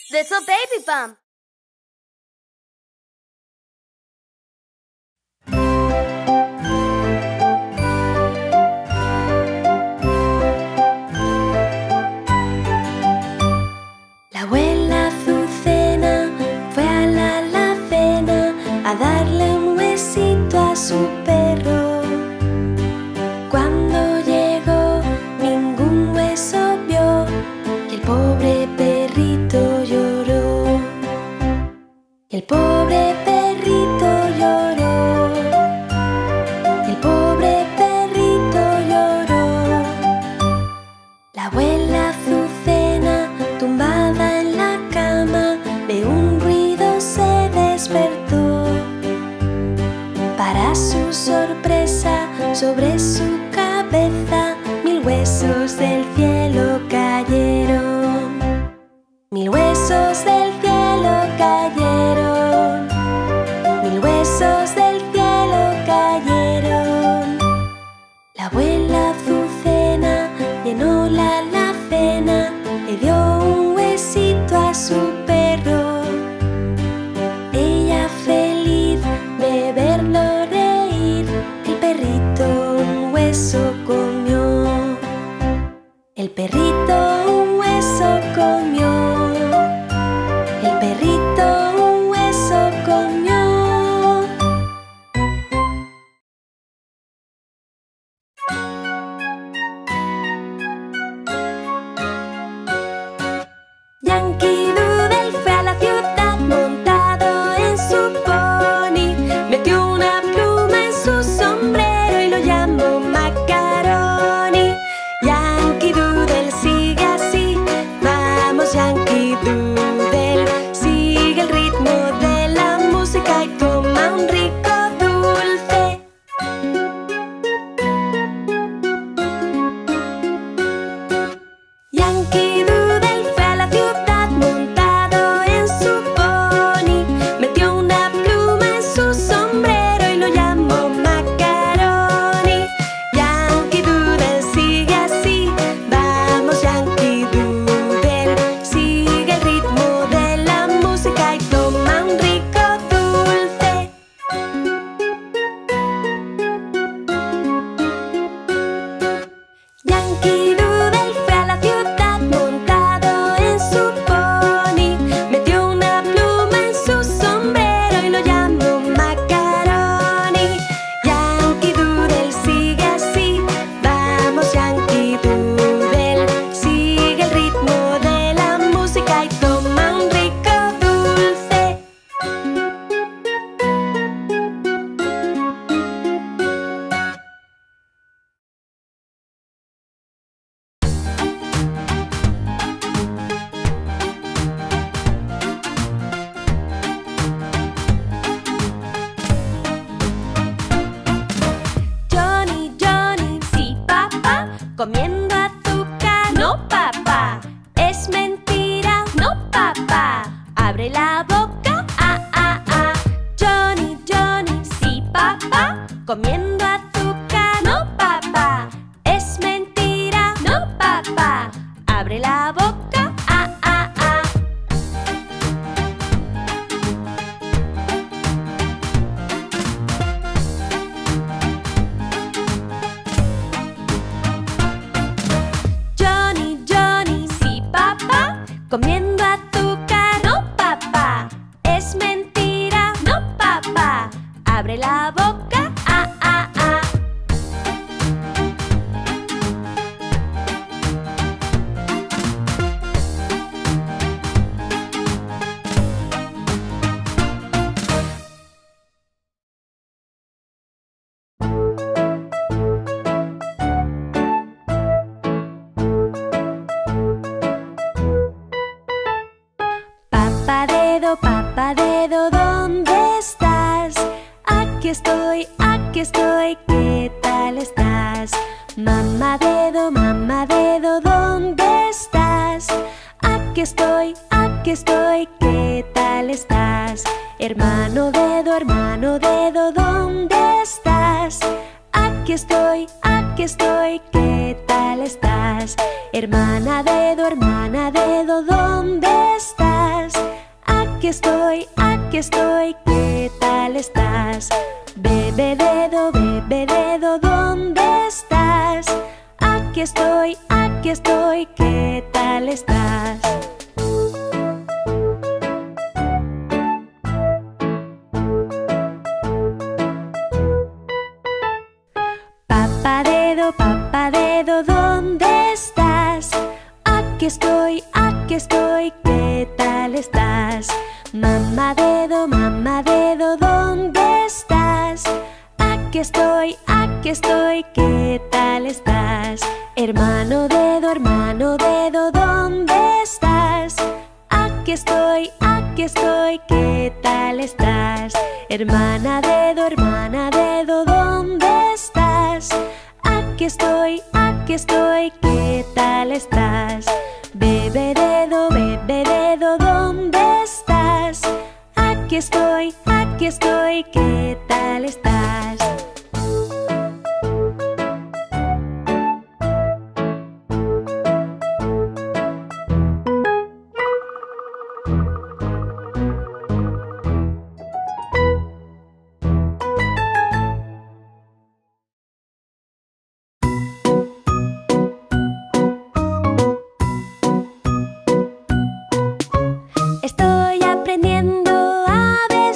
Little baby bump. La abuela Azucena fue a la alacena a darle un huesito a su perro. Cuando llegó ningún hueso vio y el pobre perrito lloró. Y el pobre perrito lloró. Y el pobre perrito lloró. La abuela Azucena, tumbada en la cama, de un ruido se despertó. Para su sorpresa, sobre su cabeza, 1000 huesos del cielo cayeron. 1000 huesos del cielo cayeron. 1000 huesos del cielo cayeron. La abuela Azucena llenó la alacena, le dio un huesito a su perro. Ella feliz de verlo reír, el perrito un hueso comió. El perrito un hueso comió. El perrito un hueso comió. Yankee Doodle fue a la ciudad montado en su pony. Metió una pluma en su sombrero y lo llamó Macaroni. Yankee Doodle sigue así, vamos Yankee Doodle. Sigue el ritmo de la música y toma un rico dulce. Yankee Doodle fue a la ciudad montado en su pony. Metió una pluma en su sombrero y lo llamó Macaroni. Yankee Doodle sigue así, vamos Yankee Doodle. Sigue el ritmo de la música y toma un rico dulce. Yankee Doodle fue a la ciudad montado en su pony. Metió una pluma en su sombrero y lo llamó Macaroni. Yankee Doodle sigue así, vamos Yankee Doodle. Sigue el ritmo de la música y toma un rico dulce. Johnny, Johnny, sí papá, comiendo azúcar, no papá. Es mentira, no papá. Abre la boca, ah, ah, ah. Johnny, Johnny, sí papá, comiendo azúcar, no papá. Es mentira, no papá. Abre la boca, ah, ah, ah. Johnny, Johnny, sí papá, comiendo azúcar, no papá. Es mentira, no papá. Abre la boca, ah, ah, ah. Papá dedo, ¿dónde estás? Aquí estoy, ¿qué tal estás? Mamá dedo, ¿dónde estás? Aquí estoy, ¿qué tal estás? Hermano dedo, ¿dónde estás? Aquí estoy, ¿qué tal estás? Hermana dedo, ¿dónde estás? aquí estoy, ¿qué tal estás? Bebe dedo, ¿dónde estás? Aquí estoy, ¿qué tal estás? Papá dedo, ¿dónde estás? Aquí estoy, ¿qué tal estás? Mamá dedo, ¿dónde estás? Aquí estoy, ¿qué tal estás? Hermano dedo, ¿dónde estás? Aquí estoy, ¿qué tal estás? Hermana dedo, ¿dónde estás? Aquí estoy, ¿qué tal estás? Bebe dedo, ¿dónde estás? Aquí estoy, ¿qué tal estás? Estoy aprendiendo a ver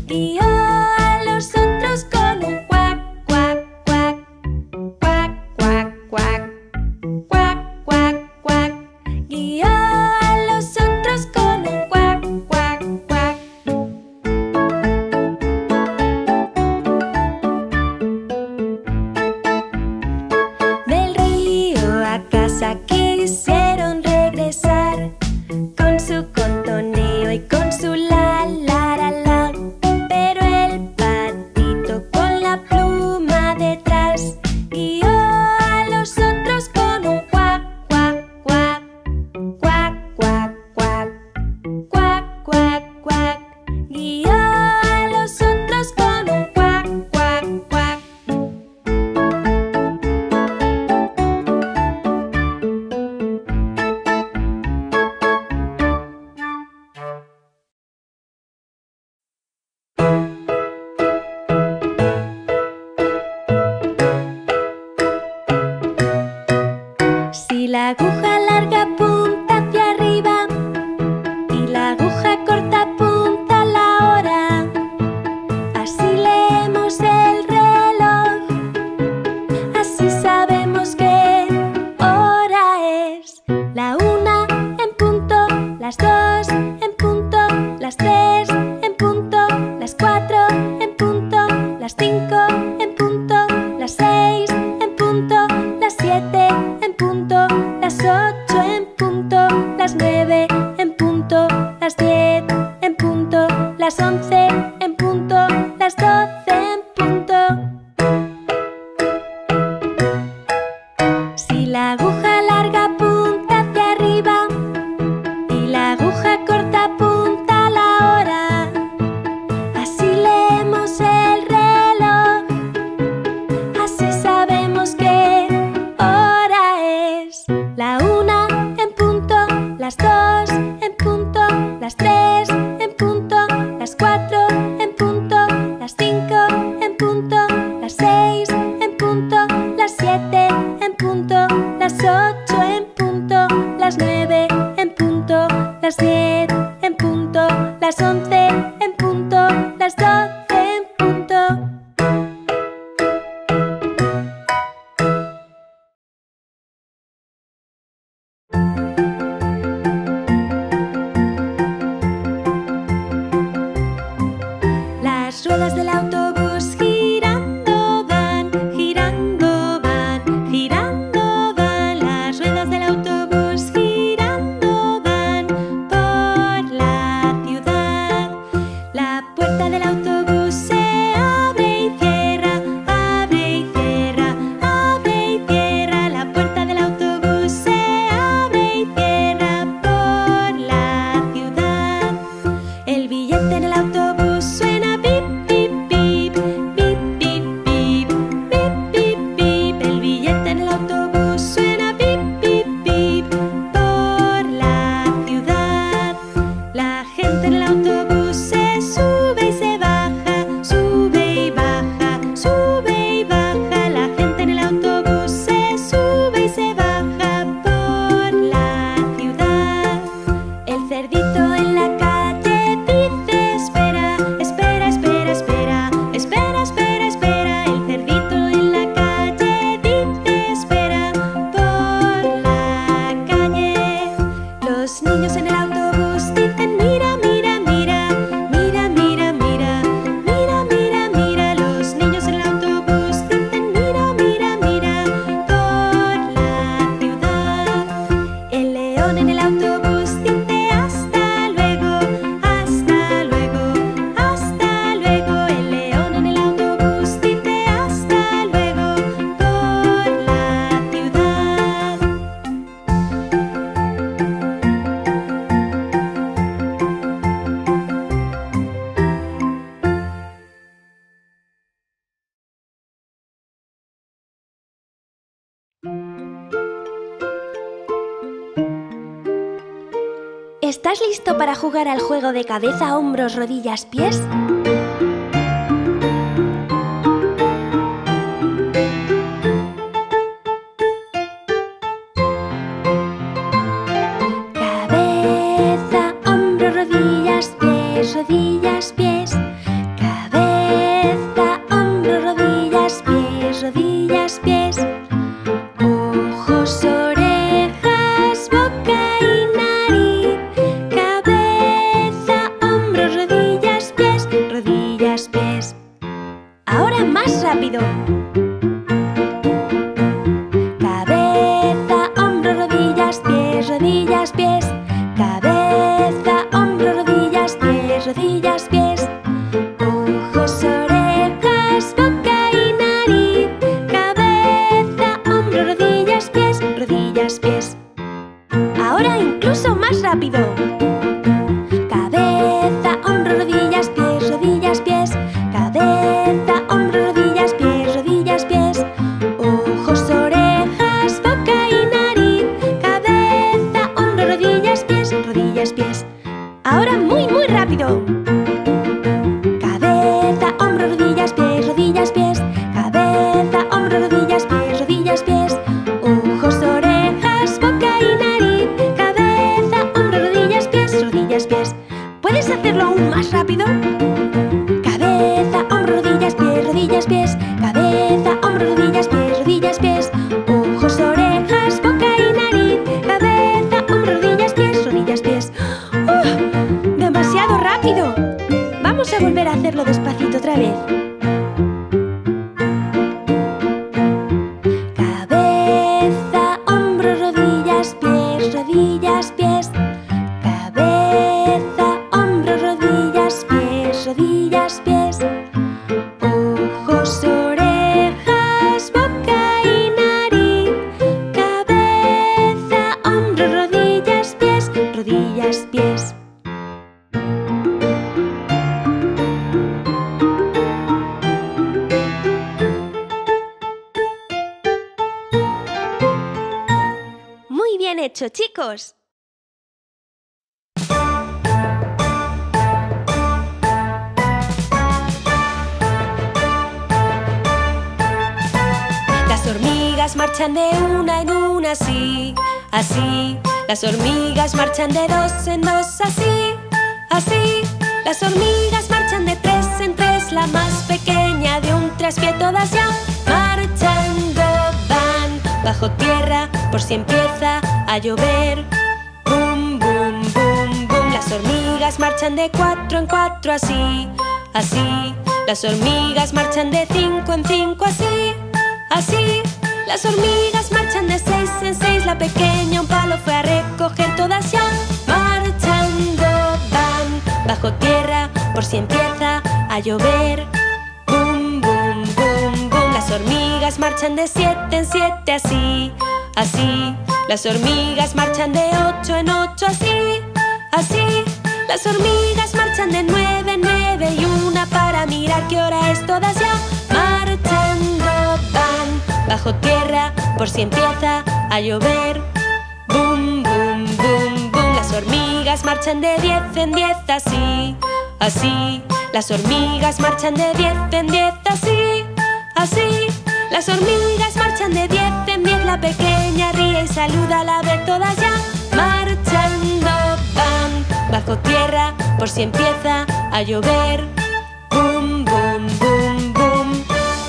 Guió a los otros con un cuac, cuac, cuac. Cuac, cuac, cuac. Cuac, cuac, cuac. Guió a los otros con un cuac, cuac, cuac. Del río a casa quisieron regresar, con su contoneo y con su la, la, la, la. Pero el patito con la pluma detrás guió a los otros con un cuac, cuac, cuac. Cuac, cuac, cuac. Cuac, cuac, cuac. Guió a los otros con un cuac, cuac, cuac. Si la aguja larga apunta hacia arriba y la aguja corta apunta a la hora, así leemos el reloj, así sabemos qué hora es. La 1 en punto, las 2 en punto, las 3 en punto, las 4 en punto, las 5 en punto, las 6 en punto, las 7 en punto, las 8 en punto, las 9 en punto, las 10 en punto, las 11 en punto, las 12 en punto. Si la aguja larga apunta hacia arriba y la aguja corta apunta a la hora, así leemos el reloj, así sabemos qué hora es. La 1 en punto, las 2 en punto, las 3 en punto, las 4 en punto, las 5 en punto, las 6 en punto, las 7 en punto, las 8 en punto, las 9 en punto, las 10 en punto, las 11 en punto, las 12 en punto. Las ruedas del autobús girando van, girando van, girando van. Las ruedas del autobús girando van por la ciudad. La puerta del autobús se abre y cierra, abre y cierra, abre y cierra. La puerta del autobús se abre y cierra por la ciudad. El billete en el autobús suena pip, pip, pip, pip, pip, pip, pip, pip, pip. El billete en el autobús suena pip, pip, pip por la ciudad. La gente en el autobús se sube y se baja, sube y baja, sube y baja. La gente en el autobús se sube y se baja por la ciudad. El cerdito en la calle dice espera, espera, espera, espera, espera, espera, espera. El cerdito en la calle dice espera por la calle. Los niños en el autobús dicen mira, mira, mira, mira, mira, mira, mira, mira, mira. Los niños en el autobús dicen mira, mira, mira por la ciudad. El león en el autobús dice hasta luego, hasta luego, hasta luego. El león en el autobús dice hasta luego por la ciudad. ¿Estás listo para jugar al juego de cabeza, hombros, rodillas, pies? Cabeza, hombros, rodillas, pies, rodillas, pies. Ahora más rápido. Cabeza, hombro, rodillas, pies, rodillas, pies. Cabeza, hombro, rodillas, pies, rodillas, pies. Ojos, orejas, boca y nariz. Cabeza, hombro, rodillas, pies, rodillas, pies. Ahora incluso más rápido. Cabeza, hombro, rodillas, pies, rodillas, pies. Cabeza, hombro, rodillas, pies, rodillas, pies. Ojos, orejas, boca y nariz. Cabeza, hombro, rodillas, pies, rodillas, pies. Ahora muy rápido. Cabeza, hombro, rodillas, pies, rodillas, pies. Cabeza, hombro, rodillas, pies, rodillas, pies. Ojos, orejas, boca y nariz. Cabeza, hombro, rodillas, pies, rodillas, pies. ¿Puedes hacerlo aún más rápido? Cabeza, hombro, rodillas, pies, rodillas, pies. Cabeza, hombro, rodillas, pies, rodillas, pies. Ojos, orejas, boca y nariz. Cabeza, hombro, rodillas, pies, rodillas, pies. ¡Demasiado rápido! Vamos a volver a hacerlo despacito otra vez. Cabeza, hombro, rodillas, pies, rodillas, pies. Cabeza, hombro, rodillas, pies, rodillas, pies. Ojos, orejas, boca y nariz. Cabeza, hombro, rodillas, pies, rodillas, pies. Muy bien hecho, chicos. Las hormigas marchan de una en una, así, así. Las hormigas marchan de dos en dos, así, así. Las hormigas marchan de tres en tres, la más pequeña de un traspié, todas ya marchando van. Bajo tierra, por si empieza a llover. Bum, bum, bum, bum. Las hormigas marchan de cuatro en cuatro, así, así. Las hormigas marchan de cinco en cinco, así, así. Las hormigas marchan de seis en seis, la pequeña un palo fue a recoger, todas ya marchando van. Bajo tierra, por si empieza a llover. Bum, bum, bum, bum. Las hormigas marchan de siete en siete, así, así. Las hormigas marchan de ocho en ocho, así, así. Las hormigas marchan de nueve en nueve y una para mirar qué hora es, todas ya marchando van. Bajo tierra, por si empieza a llover. Bum, bum, bum, bum. Las hormigas marchan de 10 en 10, así, así. Las hormigas marchan de 10 en 10, así, así. Las hormigas marchan de 10 en 10, la pequeña ríe y saluda a la vez, todas ya marchando van. Bajo tierra, por si empieza a llover. Bum, bum, bum, bum.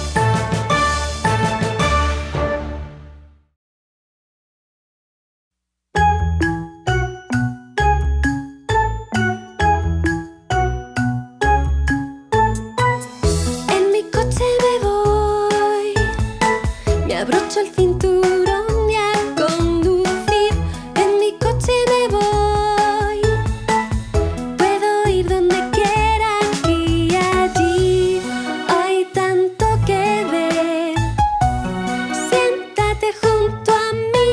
abrocho el cinturón y a conducir. En mi coche me voy. Puedo ir donde quiera, aquí y allí. Hay tanto que ver. Siéntate junto a mí.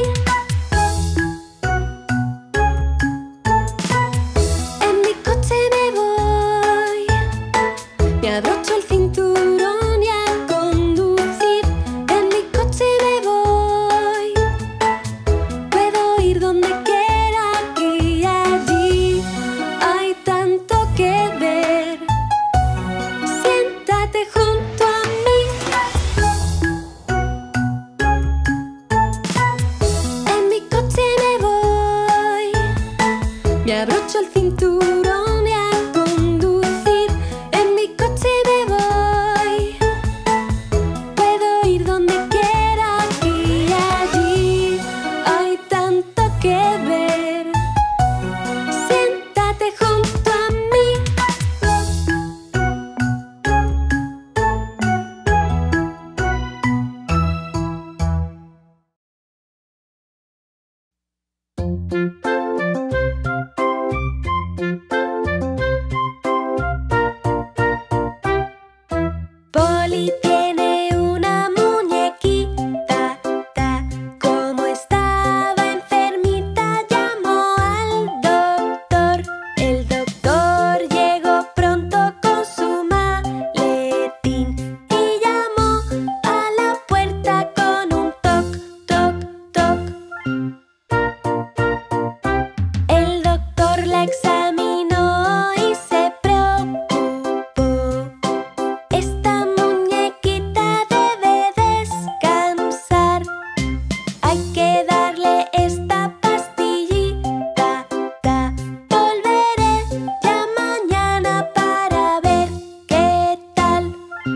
En mi coche me voy. Me abrocho el cinturón y a conducir. En mi coche me voy. Puedo ir donde quiera, aquí y allí. Hay tanto que ver. Siéntate junto a mí. En mi coche me voy. Me abrocho el cinturón y a conducir. En mi coche me voy. Puedo ir donde quiera, aquí y allí. Hay tanto que ver. Siéntate junto a mí. Polly tiene una muñequita, como estaba enfermita llamó al doctor. El doctor llegó pronto con su maletín y llamó a la puerta con un toc, toc, toc. El doctor la examinó y se preocupó. Esta muñequita debe descansar. Hay que darle esta pastillita. Volveré ya mañana para ver qué tal.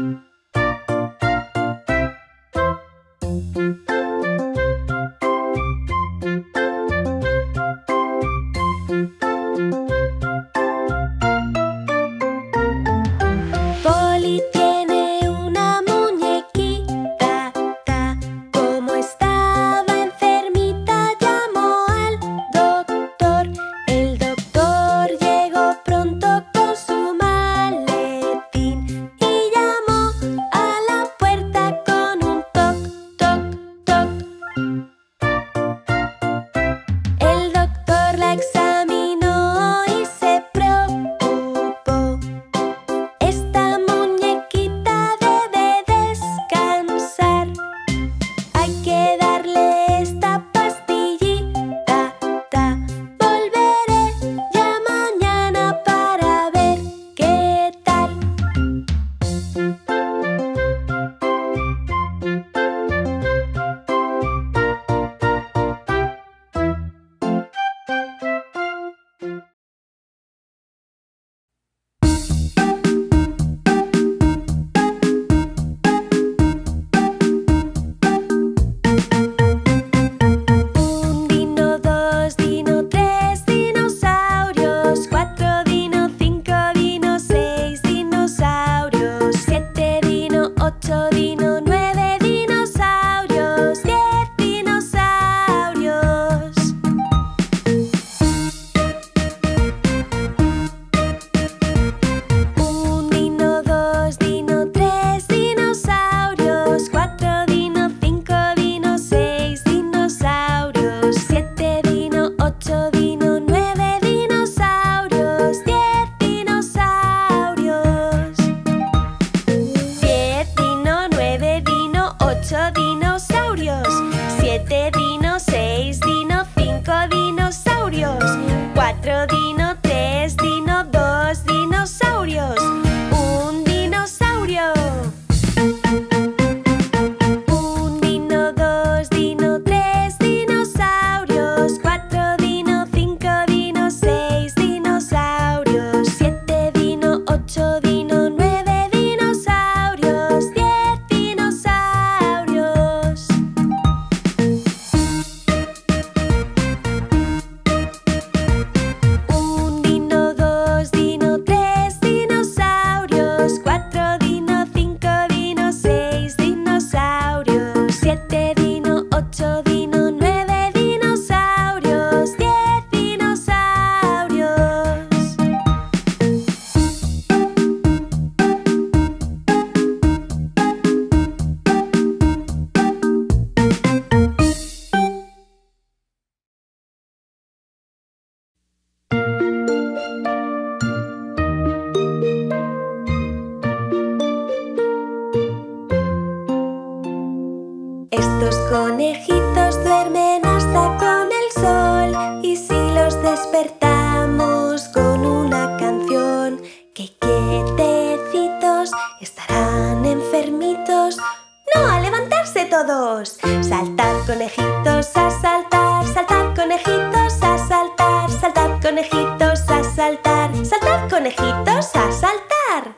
Polly tiene una muñequita, como estaba enfermita llamó al doctor. El doctor llegó pronto con su maletín y llamó a la puerta con un toc, toc, toc. El doctor la examinó y se preocupó. Esta muñequita debe descansar. Hay que darle esta pastillita. Volveré ya mañana para ver qué tal. Un dino, dos dino, tres dinosaurios, cuatro dino, cinco dino, seis dinosaurios, siete dino, ocho dino, nueve dinosaurios, 10 dinosaurios. Un dino, dos dino, tres dinosaurios, cuatro dino, cinco dino, seis dinosaurios, siete dino, ocho dino, nueve dinosaurios, 10 dinosaurios. 10 dino, nueve dino, ocho dinosaurios, siete dino, seis dino, cinco dinosaurios, cuatro dino, tres dino, dos dinosaurios, un dinosaurio. Un dino, dos dino, tres dinosaurios, cuatro dino, cinco dino, seis dinosaurios, siete dino, ocho dino, nueve dinosaurios, 10 dinosaurios. Un dino, dos dino, tres dinosaurios, cuatro dino, cinco dino, seis dinosaurios, siete dino, ocho dino, nueve dinosaurios, 10 dinosaurios. Estos conejitos duermen hasta con el sol, y si los despertamos con una canción, que quietecitos estarán enfermitos. ¡No, a levantarse todos! Saltad conejitos a saltar, saltad conejitos a saltar, saltad conejitos a saltar, saltad conejitos a saltar.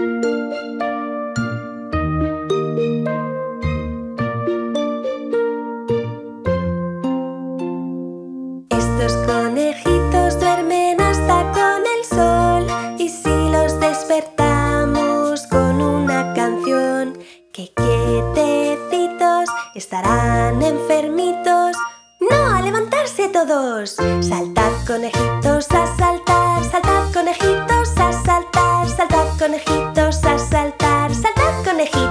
Estos conejitos duermen hasta con el sol, y si los despertamos con una canción, que quietecitos estarán enfermitos. ¡No, a levantarse todos! Saltad conejitos a saltar, saltad conejitos a saltar, saltad conejitos a saltar, saltad conejitos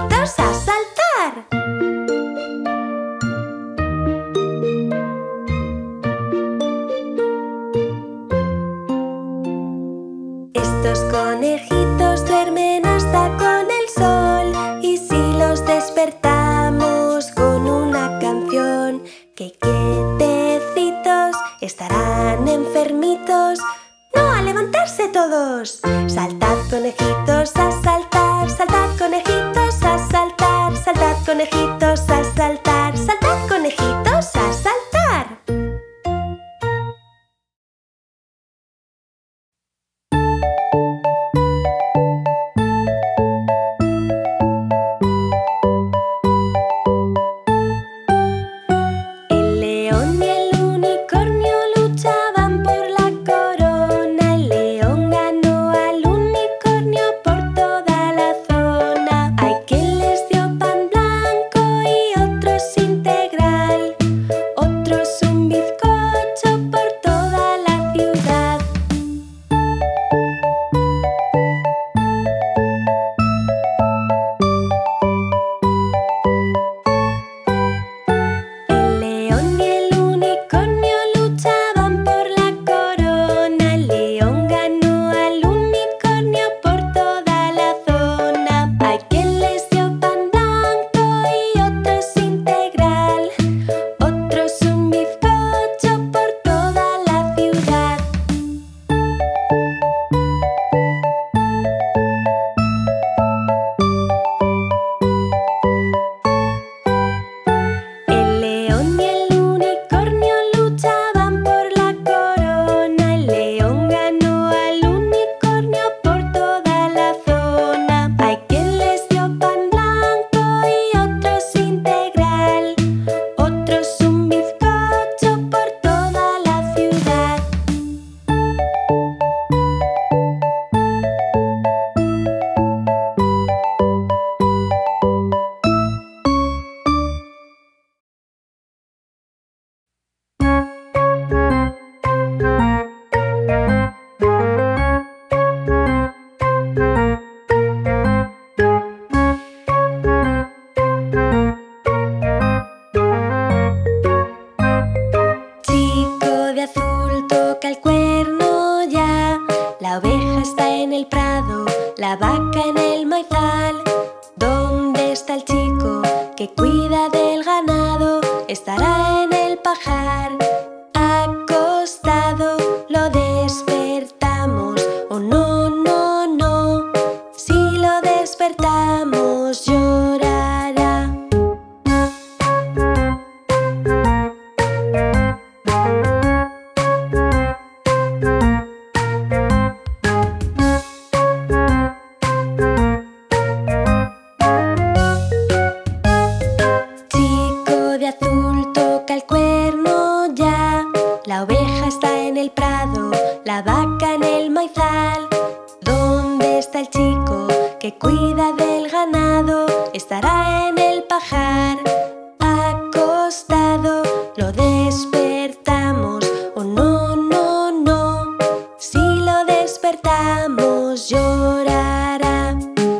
maizal. ¿Dónde está el chico que cuida del ganado? Estará en el pajar, acostado. Lo despertamos, oh no, no, no. Si lo despertamos llorará. Chico de azul toca el cuerno ya. La oveja está en el prado, la vaca en el maizal. ¿Dónde está el chico que cuida del ganado? Estará en el pajar, acostado. Lo despertamos, oh no, no, no. Si lo despertamos llorará.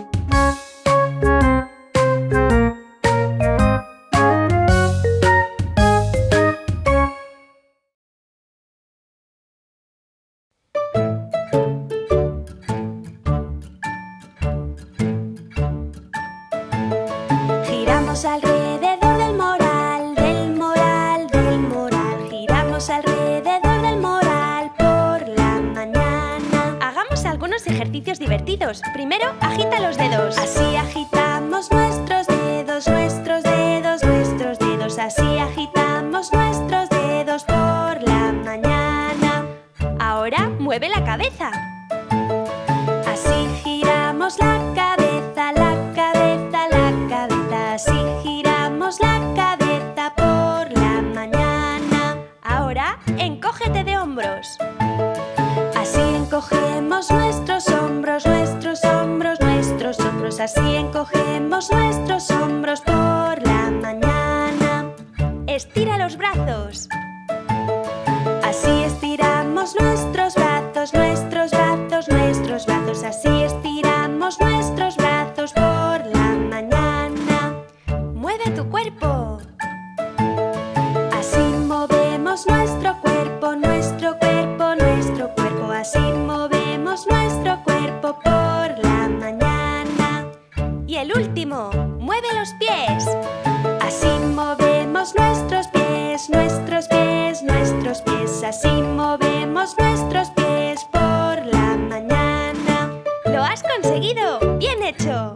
Giramos alrededor del moral, del moral, del moral. Giramos alrededor del moral por la mañana. Hagamos algunos ejercicios divertidos. Primero, agita los dedos. Así agitamos nuestros dedos, nuestros dedos, nuestros dedos. Así agitamos nuestros dedos por la mañana. Ahora, mueve la cabeza. Así giramos la cabeza, la cabeza, la cabeza. Así giramos la cabeza por la mañana. Ahora, encógete de hombros. Así encogemos nuestros hombros, nuestros hombros, nuestros hombros. Así encogemos nuestros hombros por la mañana. Estira los brazos. Así estiramos nuestros brazos, nuestros brazos, nuestros brazos. Así estiramos nuestros brazos por la mañana. Mueve tu cuerpo. Así movemos nuestro cuerpo, nuestro cuerpo, nuestro cuerpo. Así movemos nuestro cuerpo por la mañana. Y el último, mueve los pies. Así movemos nuestros pies, nuestros pies, nuestros pies. Así movemos nuestros pies por la mañana. ¡Lo has conseguido! ¡Bien hecho!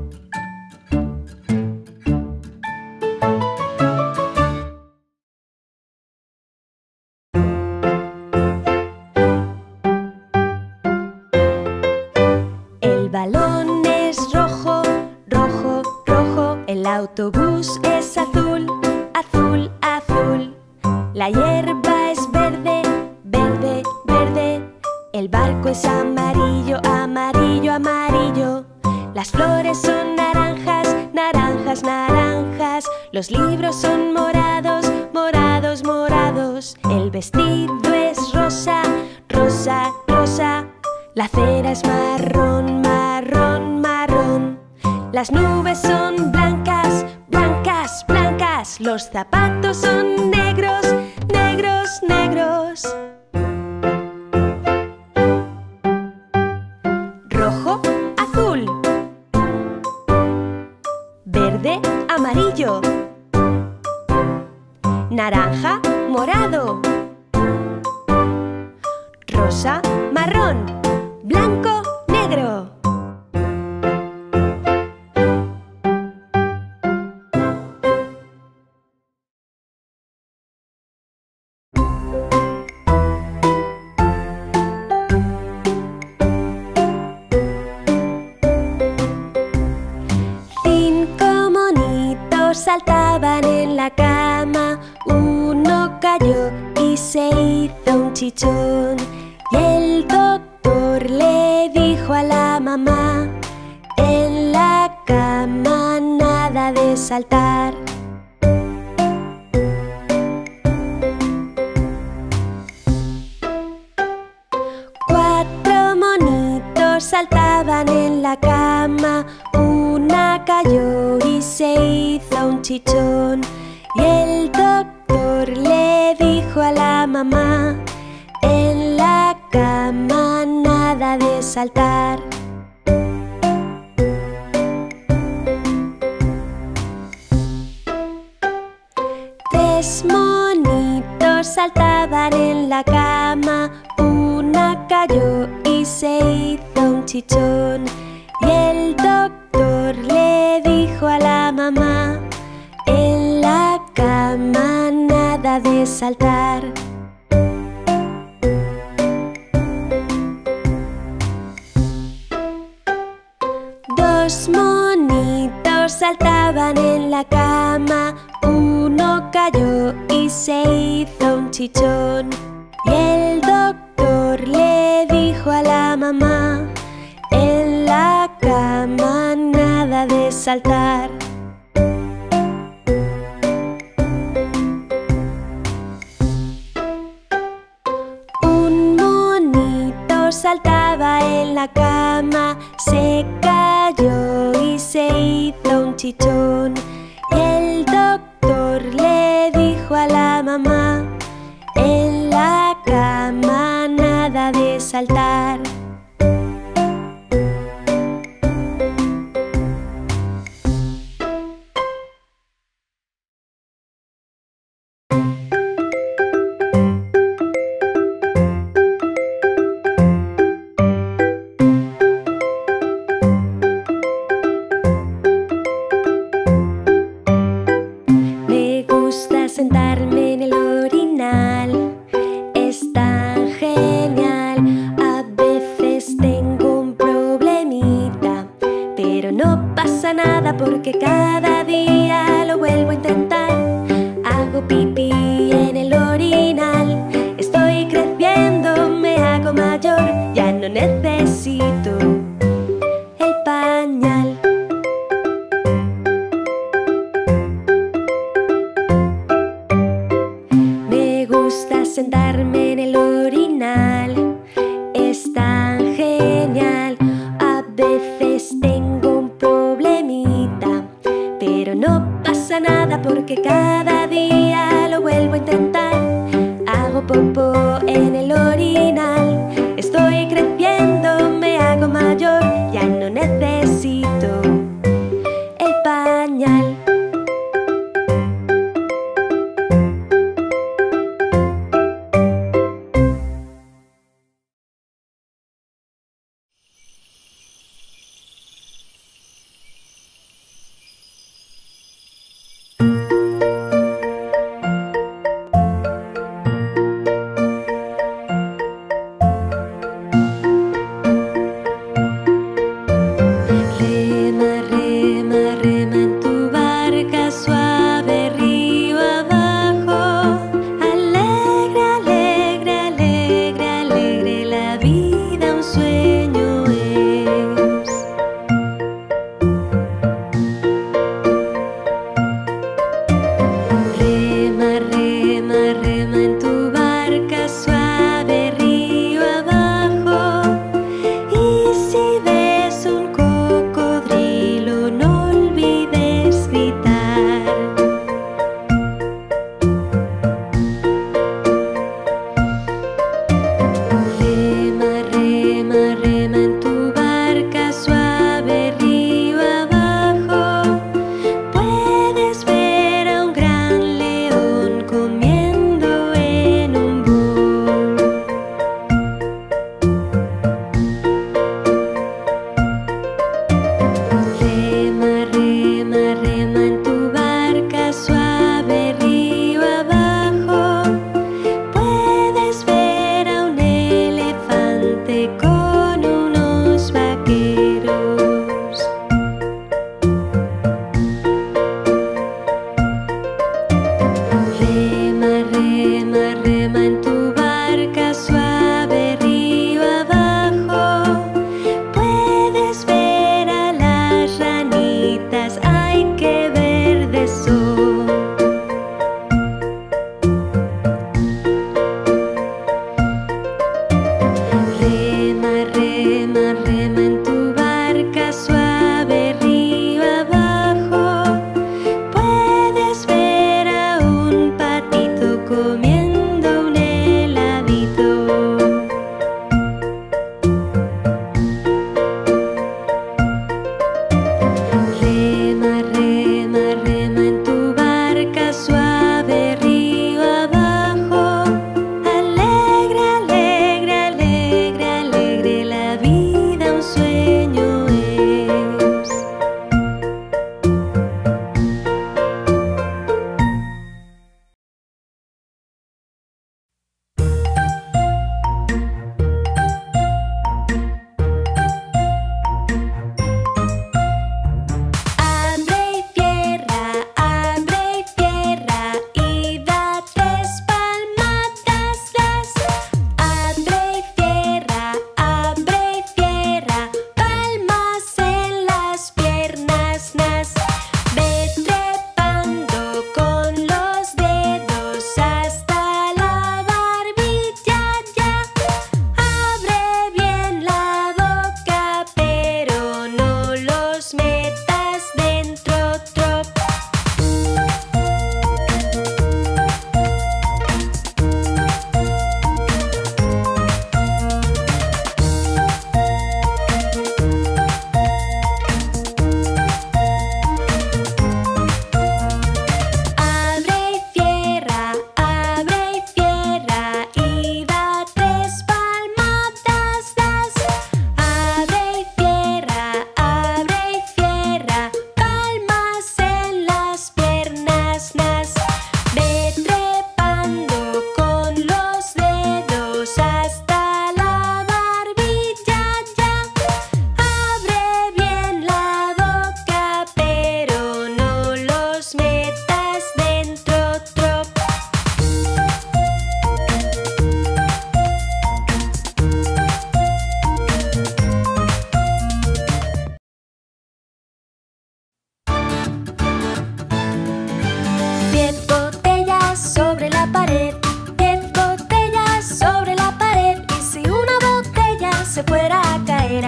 El balón es rojo, rojo, rojo. El autobús es azul, azul, azul. La hierba es verde, verde, verde. El barco es amarillo, amarillo, amarillo. Las flores son naranjas, naranjas, naranjas. Los libros son morados, morados, morados. El vestido es rosa, rosa, rosa. La acera es marrón, marrón, marrón. Las nubes son blancas, blancas, blancas. Los zapatos son negros, negros, negros. Rojo, azul. Verde, amarillo. Naranja, morado. Rosa, marrón. Blanco, negro. Cinco monitos saltaban en la cama. Uno cayó y se hizo un chichón. Y el doctor le dijo a la mamá: en la cama nada de saltar. Cuatro monitos saltaban en la cama. Una cayó y se hizo un chichón. Y el doctor le dijo a la mamá: en la cama nada de saltar. saltaban en la cama, una cayó y se hizo un chichón. Y el doctor le dijo a la mamá: en la cama nada de saltar. Dos monitos saltaban en la cama, uno cayó y se hizo un chichón. Y el doctor le dijo a la mamá: en la cama nada de saltar. Un monito saltaba en la cama, se cayó y se hizo un chichón. Y el doctor le dijo a la mamá: en la cama nada de saltar. Me gusta sentarme en el orinal, es tan genial. A veces tengo un problemita, pero no pasa nada porque cada día lo vuelvo a intentar. Hago pipí en el orinal, estoy creciendo, me hago mayor, ya no necesito el pañal. Me gusta sentarme en el orinal, es tan genial. A veces tengo un problemita, pero no pasa nada porque cada día lo vuelvo a intentar. Hago popó en el orinal, estoy creciendo, me hago mayor, ya no necesito el pañal.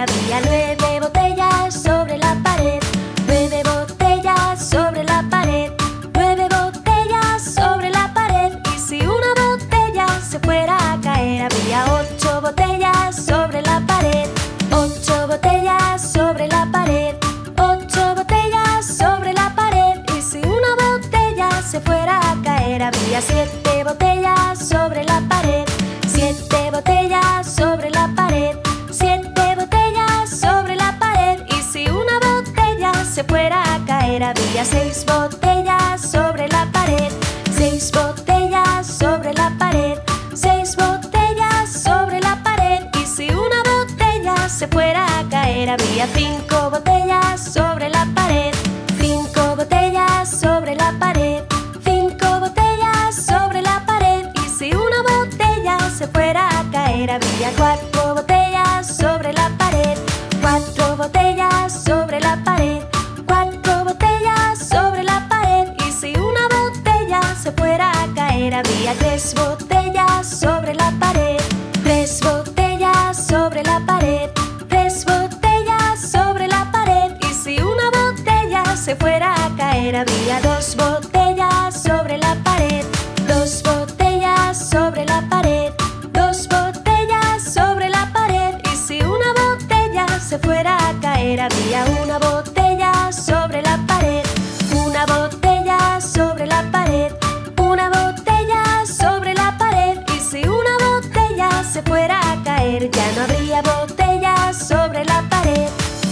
había 9 botellas sobre la pared. 9 botellas sobre la pared. 9 botellas sobre la pared. Y si una botella se fuera a caer, había 8 botellas sobre la pared. 8 botellas sobre la pared. 8 botellas sobre la pared. Y si una botella se fuera a caer, había 7 botellas sobre la pared. 7 botellas sobre la pared. 7 botellas sobre la pared. Y si una botella se fuera a caer, había 6 botellas sobre la pared. 6 botellas sobre la pared. 6 botellas sobre la pared. Y si una botella se fuera a caer, había 5 botellas sobre la pared. 5 botellas sobre la pared. 5 botellas sobre la pared. Y si una botella se fuera a caer, había 4 botellas sobre la pared. 4 botellas sobre la pared. 4 botellas sobre la pared. Y si una botella se fuera a caer, había 3 botellas sobre la pared. 3 botellas sobre la pared. 3 botellas sobre la pared. Y si una botella se fuera a caer, había 2 botellas sobre la pared. 2 botellas sobre la pared. 2 botellas sobre la pared. Y si una botella se fuera a caer, había 1 botella sobre la pared. 1 botella sobre la pared. 1 botella sobre la pared. Y si una botella se fuera a caer, ya no habría botellas sobre la pared.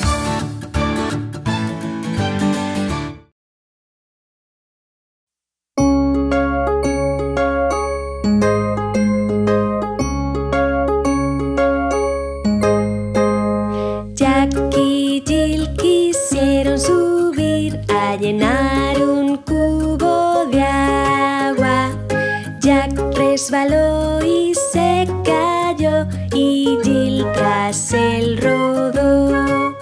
Jack y Jill quisieron subir a llenar un cubo de agua. Jack resbaló y se cayó y Jill tras él rodó.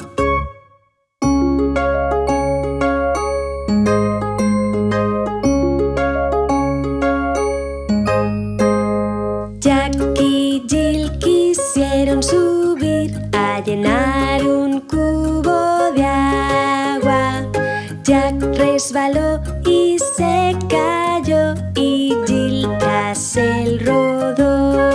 Jack y Jill quisieron subir a llenar un cubo de agua. Jack resbaló y se cayó y Jill tras él rodó.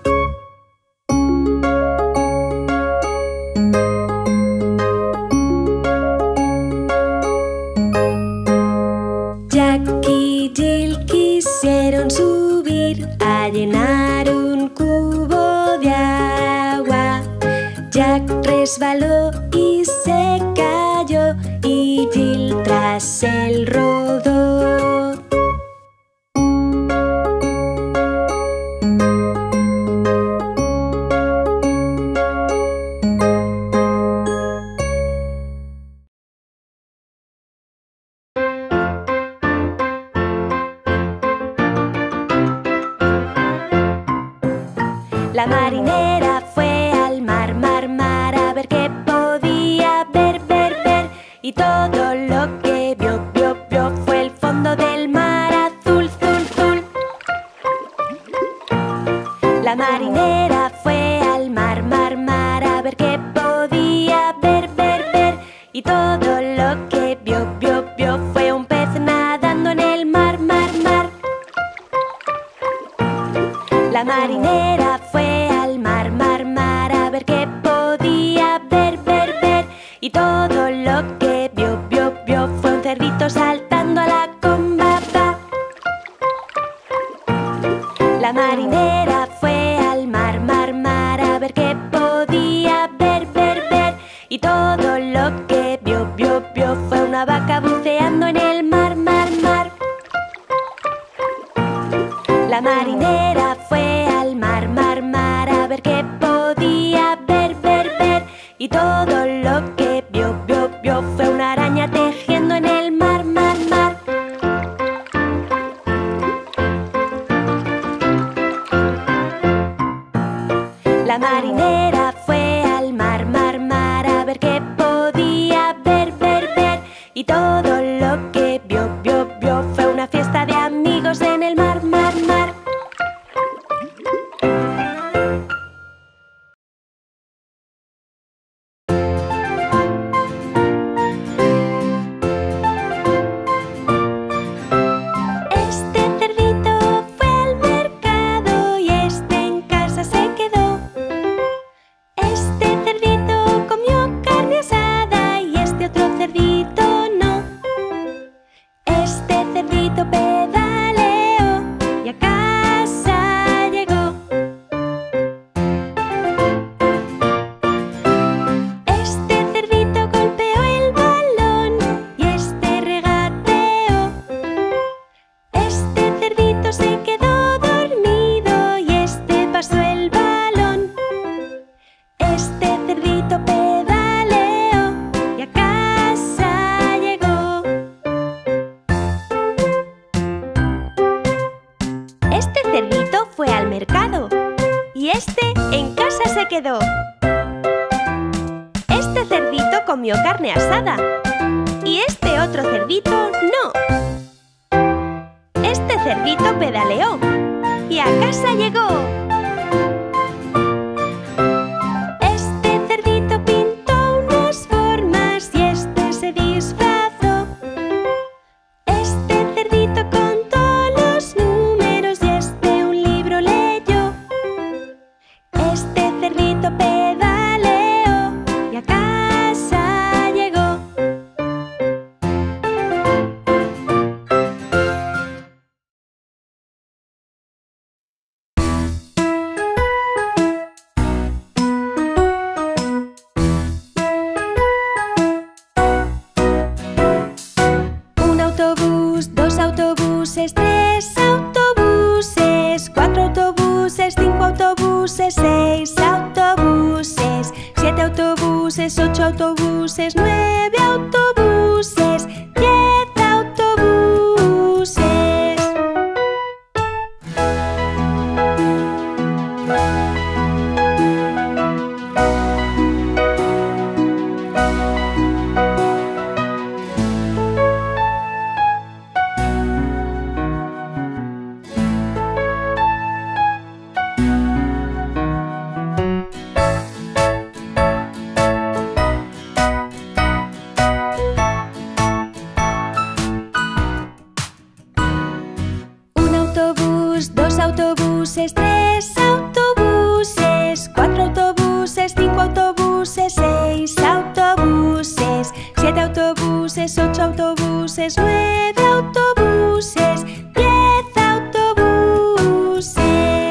Jack y Jill quisieron subir a llenar un cubo de agua. Jack resbaló y se cayó y Jill tras él rodó. La marinera fue al mar, mar, mar, a ver qué podía ver, ver, ver. Y todo lo que vio, vio, vio fue el fondo del mar azul, azul, azul. La marinera fue al mar, mar, mar, a ver qué podía ver, ver, ver. Y todo lo que vio, vio, vio fue un pez nadando en el mar, mar, mar. La marinera fue al mar, mar, mar, a ver qué podía ver, ver, ver. Y todo lo que vio, vio, vio fue un cerdito saltando a la comba, va. La marinera fue al mar, mar, mar, a ver qué podía ver, ver, ver. Y todo lo que vio, vio, vio fue una vaca buceando en el mar, mar, mar. La marinera fue al mar, mar, mar, a ver qué podía ver, ver, ver. Y todo lo que vio, vio, vio fue una araña tejiendo en el mar, mar, mar. La marinera fue al mar, mar, mar, a ver qué podía ver, ver, ver. Y todo lo que vio, vio, vio fue una fiesta de amigos en el mar, mar, mar. comió carne asada. Y este otro cerdito no. Este cerdito pedaleó y a casa llegó. Este cerdito pintó unas formas y este se disfrazó. Este cerdito contó los números y este un libro leyó. Este cerdito pedaleó y a casa llegó. Un autobús, dos autobuses, tres autobuses, cuatro autobuses, cinco autobuses, seis autobuses, siete autobuses, ocho autobuses, nueve autobuses, 10 autobuses. Un autobús, dos autobuses, tres autobuses, cuatro autobuses, cinco autobuses, seis autobuses, siete autobuses, ocho autobuses, nueve autobuses, 10 autobuses.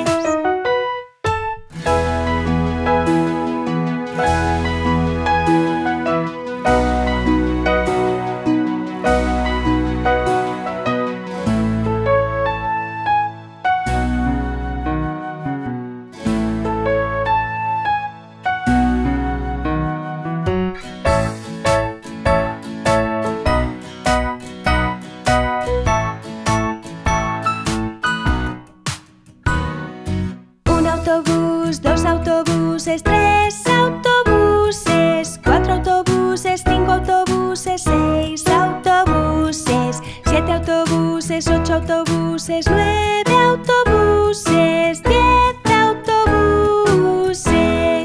Un autobús, dos autobuses, tres autobuses, cuatro autobuses, cinco autobuses, seis autobuses, siete autobuses, ocho autobuses, nueve autobuses, 10 autobuses.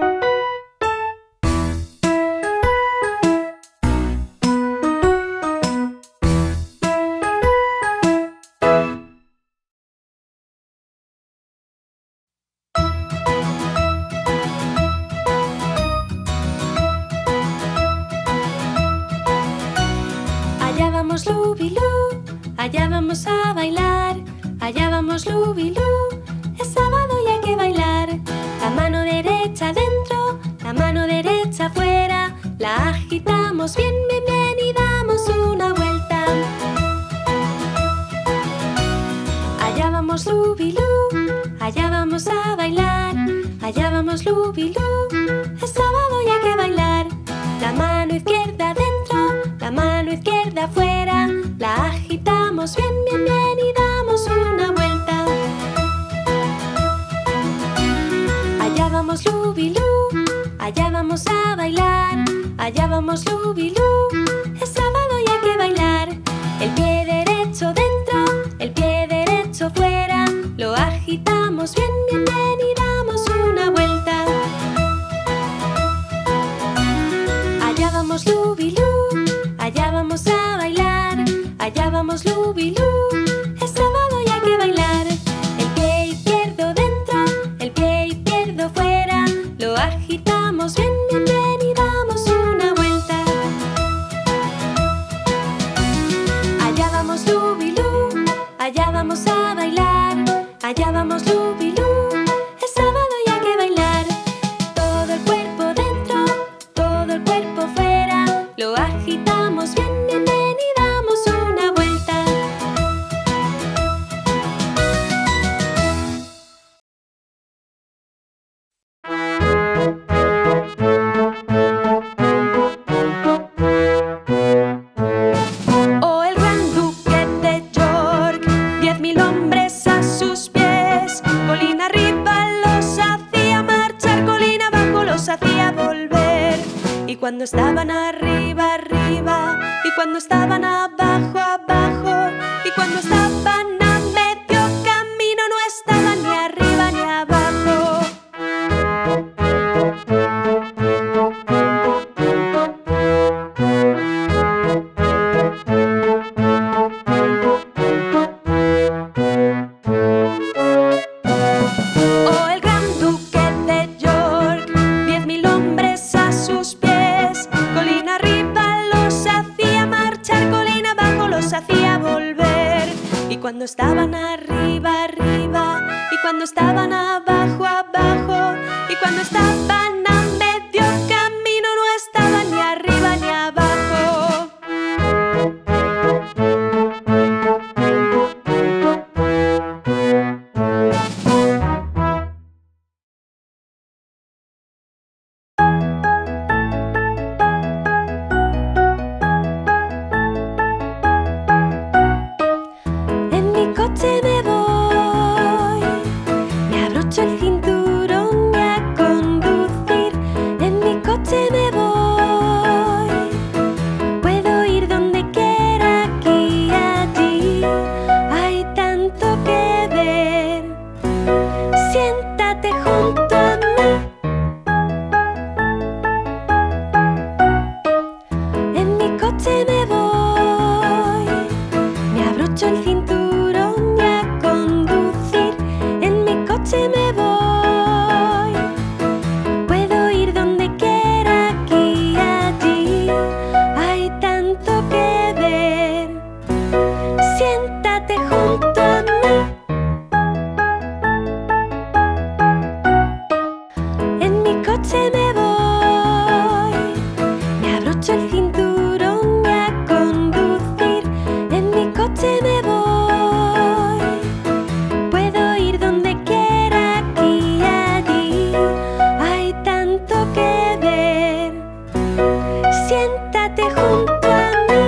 Allá vamos Lubilú, allá vamos a bailar. Allá vamos Lubilú, es sábado y hay que bailar. La mano derecha dentro, la mano derecha fuera. La agitamos bien, bien, bien y damos una vuelta. Allá vamos Lubilú, allá vamos a bailar. Allá vamos Lubilú, es sábado y hay que bailar. La mano izquierda dentro, la mano izquierda fuera. La agitamos bien, bien, bien y damos una vuelta. Allá vamos Lubilú, allá vamos a bailar. Allá vamos Lubilú, es sábado y hay que bailar. El pie derecho dentro, el pie derecho fuera. Lo agitamos bien, bien, bien y damos una vuelta. Allá vamos Lubilú, allá vamos a bailar. Allá vamos Lubilú, es sábado y hay que bailar. El pie izquierdo dentro, el pie izquierdo fuera. Lo agitamos bien, bien, bien y damos una vuelta. Allá vamos Lubilú, allá vamos a bailar. Allá vamos Lubilú, es sábado y hay que bailar. Todo el cuerpo dentro, todo el cuerpo fuera. Lo agitamos bien, bien, bien y damos una vuelta. Oh, el gran duque de York, 10.000 hombres a sus pies. Colina arriba los hacía marchar, colina abajo los hacía volver. Y cuando estaban a cuando estaban abajo, abajo, y cuando estaban a medio camino no estaban ni arriba ni abajo. Oh, el gran duque de York, 10.000 hombres a sus pies, colina arriba los hacía marchar, colina abajo los hacía volver. Y cuando estaban arriba, arriba, y cuando estaban abajo, abajo, y cuando estaban a medio camino no estaban ni arriba ni abajo. En mi coche me voy, me abrocho el cinturón y a conducir. En mi coche me voy, puedo ir donde quiera, aquí y allí. Hay tanto que ver, siéntate junto a mí. En mi coche me voy, me abrocho el cinturón y a conducir. En mi coche me voy, puedo ir donde quiera, aquí y allí. Hay tanto que ver, siéntate junto a mí. En mi coche me voy, me abrocho el cinturón y a conducir. En mi coche me voy, puedo ir donde quiera, aquí y allí. Hay tanto que ver, siéntate junto a mí.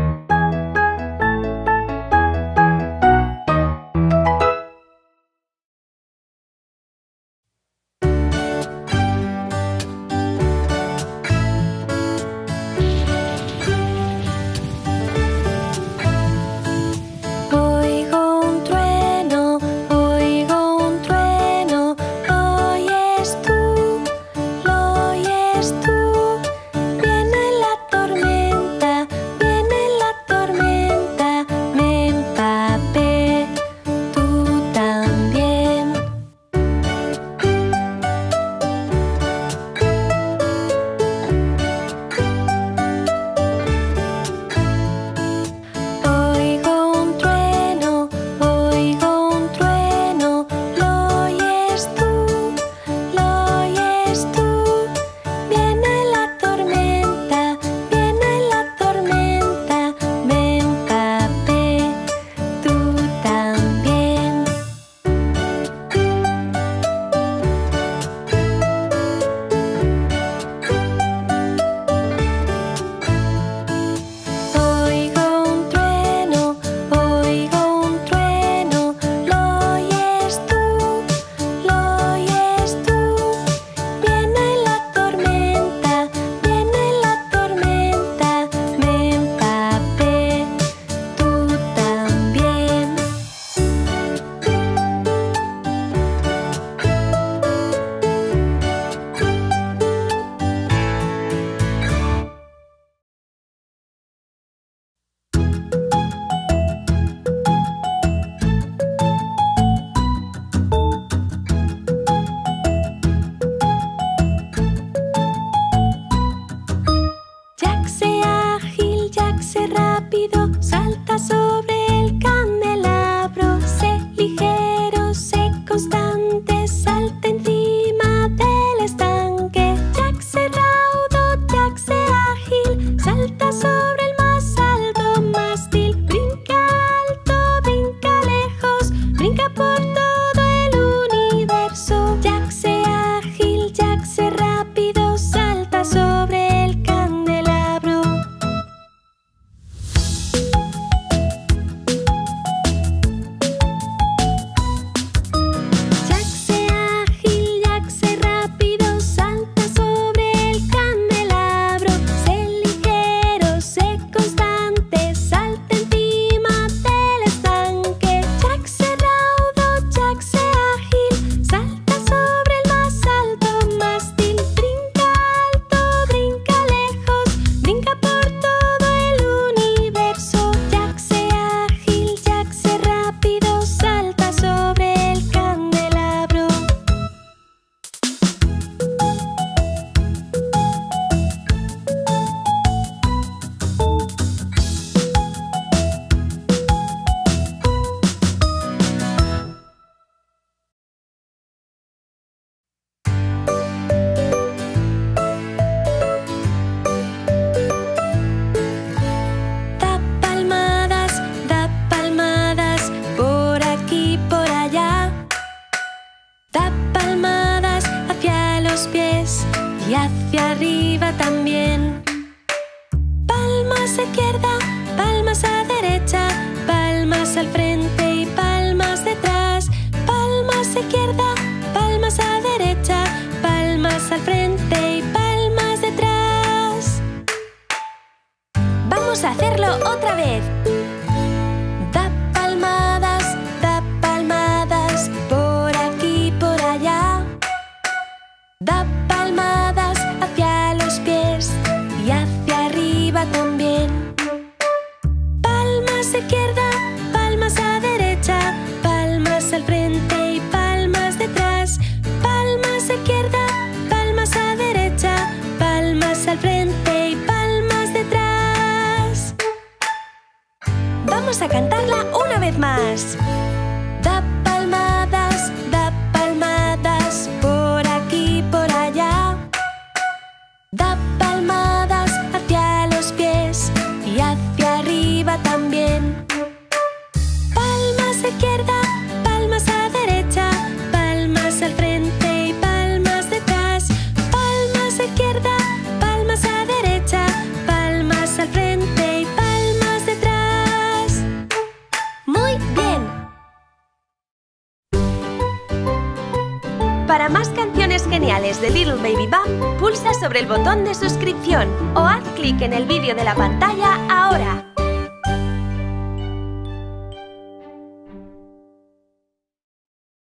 Oigo un trueno, ¿lo oyes tú? ¿Lo oyes tú? Viene la tormenta, me empapé, tú también. Oigo un trueno, ¿lo oyes tú? ¿Lo oyes tú? Viene la tormenta, me empapé, tú también. Oigo un trueno, ¿lo oyes tú? ¿Lo oyes tú? Viene la tormenta, me empapé, tú también. Jack sé ágil, Jack sé rápido, salta sobre el candelabro. Sé ligero, sé constante, salta encima del estanque. Jack sé raudo, Jack sé ágil, salta sobre el más alto mástil. Brinca alto, brinca lejos, brinca por todo el universo. Jack sé ágil, Jack sé rápido, salta sobre el candelabro. palmas a derecha, palmas al frente y palmas detrás. Palmas a izquierda, palmas a derecha, palmas al frente y palmas detrás. Vamos a hacerlo otra vez. Da palmadas, por aquí y por allá. Da palmadas hacia los pies y hacia arriba también. Palmas a izquierda, palmas a derecha, palmas al frente y palmas detrás. Palmas a izquierda, palmas a derecha, palmas al frente y palmas detrás. Vamos a cantarla una vez más. Da palmadas, por aquí y por allá. Da palmadas hacia los pies y hacia arriba también. Palmas a izquierda, palmas a derecha, palmas al frente y palmas detrás. Palmas a izquierda, palmas a derecha, palmas al frente y palmas detrás. Muy bien. Para más canciones geniales de Little Baby Bum, pulsa sobre el botón de suscripción o haz clic en el vídeo de la pantalla ahora.